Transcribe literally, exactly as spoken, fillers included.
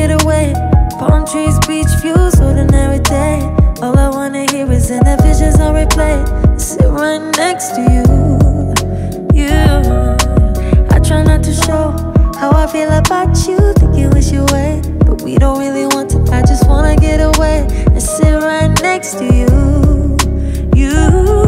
get away. Palm trees, beach views, ordinary day. All I wanna hear is in that visions on replay. Sit right next to you, you. I try not to show how I feel about you, think you wish you away, but we don't really want to. I just wanna get away and sit right next to you, you.